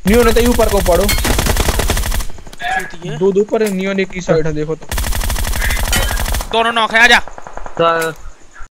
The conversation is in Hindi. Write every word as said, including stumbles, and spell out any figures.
नियो ने तो ऊपर को पड़ो दो दो पर नियो ने की साइड है देखो तो दोनों नॉक है आजा तो